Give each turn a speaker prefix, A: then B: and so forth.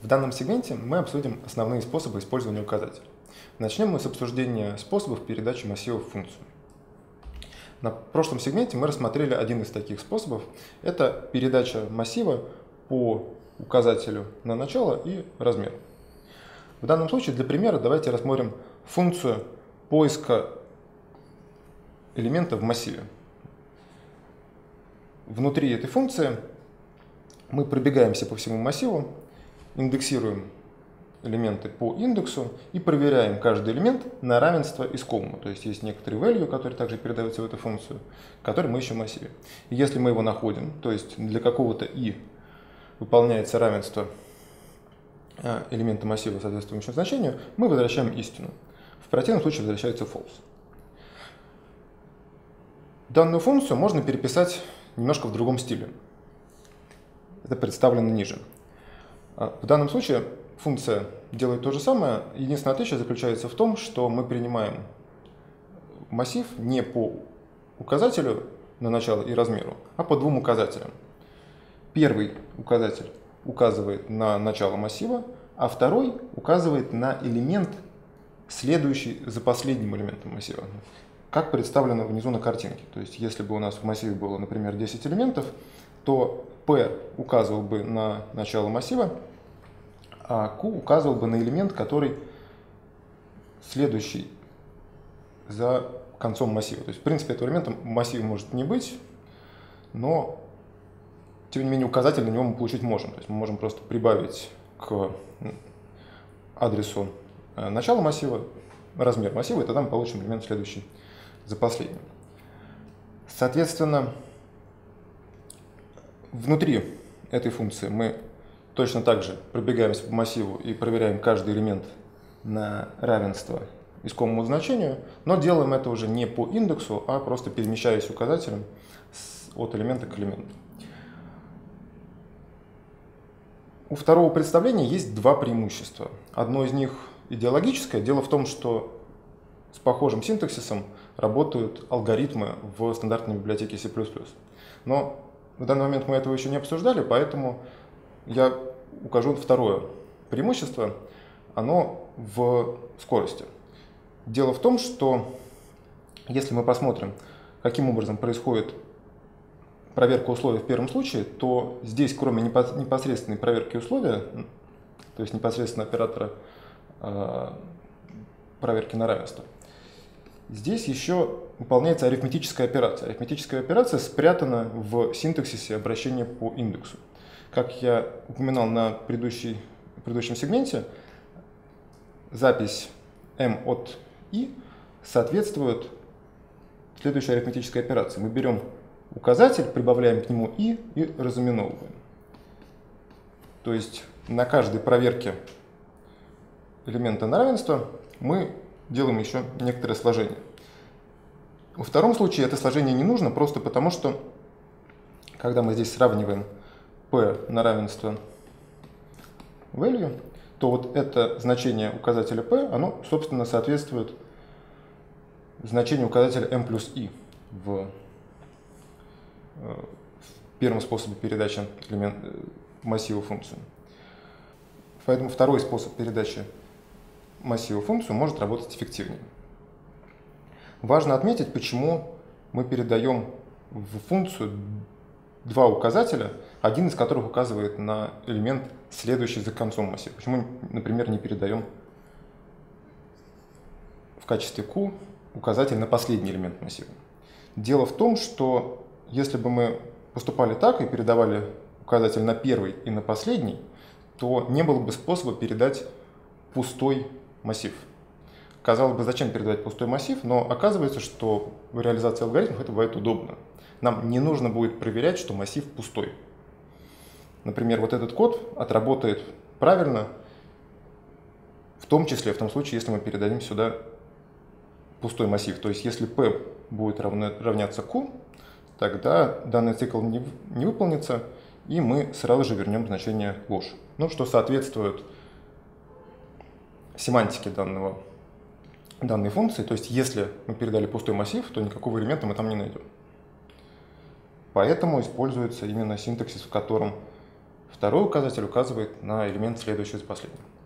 A: В данном сегменте мы обсудим основные способы использования указателя. Начнем мы с обсуждения способов передачи массивов в функцию. На прошлом сегменте мы рассмотрели один из таких способов. Это передача массива по указателю на начало и размер. В данном случае для примера давайте рассмотрим функцию поиска элемента в массиве. Внутри этой функции мы пробегаемся по всему массиву, индексируем элементы по индексу и проверяем каждый элемент на равенство искомому. То есть есть некоторый value, который также передается в эту функцию, который мы ищем в массиве. И если мы его находим, то есть для какого-то i выполняется равенство элемента массива соответствующему значению, мы возвращаем истину. В противном случае возвращается false. Данную функцию можно переписать немножко в другом стиле. Это представлено ниже. В данном случае функция делает то же самое. Единственное отличие заключается в том, что мы принимаем массив не по указателю на начало и размеру, а по двум указателям. Первый указатель указывает на начало массива, а второй указывает на элемент, следующий за последним элементом массива, как представлено внизу на картинке. То есть если бы у нас в массиве было, например, 10 элементов, то P указывал бы на начало массива, а Q указывал бы на элемент, который следующий за концом массива. То есть, в принципе, этого элемента в массиве может не быть, но, тем не менее, указатель на него мы получить можем. То есть мы можем просто прибавить к адресу начала массива размер массива, и тогда мы получим элемент, следующий за последним. Соответственно, внутри этой функции мы точно так же пробегаемся по массиву и проверяем каждый элемент на равенство искомому значению, но делаем это уже не по индексу, а просто перемещаясь указателем от элемента к элементу. У второго представления есть два преимущества. Одно из них идеологическое. Дело в том, что с похожим синтаксисом работают алгоритмы в стандартной библиотеке C++. Но в данный момент мы этого еще не обсуждали, поэтому я укажу второе преимущество. Оно в скорости. Дело в том, что если мы посмотрим, каким образом происходит проверка условий в первом случае, то здесь, кроме непосредственной проверки условия, то есть непосредственно оператора проверки на равенство, здесь еще выполняется арифметическая операция. Арифметическая операция спрятана в синтаксисе обращения по индексу. Как я упоминал на предыдущем сегменте, запись m от i соответствует следующей арифметической операции. Мы берем указатель, прибавляем к нему i и разыменовываем. То есть на каждой проверке элемента на равенство мы делаем еще некоторое сложение. Во втором случае это сложение не нужно, просто потому что, когда мы здесь сравниваем p на равенство value, то вот это значение указателя p, оно, собственно, соответствует значению указателя m плюс i в первом способе передачи массива функцию. Поэтому второй способ передачи массива функцию может работать эффективнее. Важно отметить, почему мы передаем в функцию два указателя, один из которых указывает на элемент, следующий за концом массива. Почему, например, не передаем в качестве Q указатель на последний элемент массива. Дело в том, что если бы мы поступали так и передавали указатель на первый и на последний, то не было бы способа передать пустой массив. Казалось бы, зачем передавать пустой массив, но оказывается, что в реализации алгоритмов это бывает удобно. Нам не нужно будет проверять, что массив пустой. Например, вот этот код отработает правильно, в том числе в том случае, если мы передадим сюда пустой массив. То есть если p будет равняться q, тогда данный цикл не выполнится, и мы сразу же вернем значение ложь. Ну, что соответствует семантике данной функции. То есть если мы передали пустой массив, то никакого элемента мы там не найдем. Поэтому используется именно синтаксис, в котором Второй указатель указывает на элемент, следующий за последним.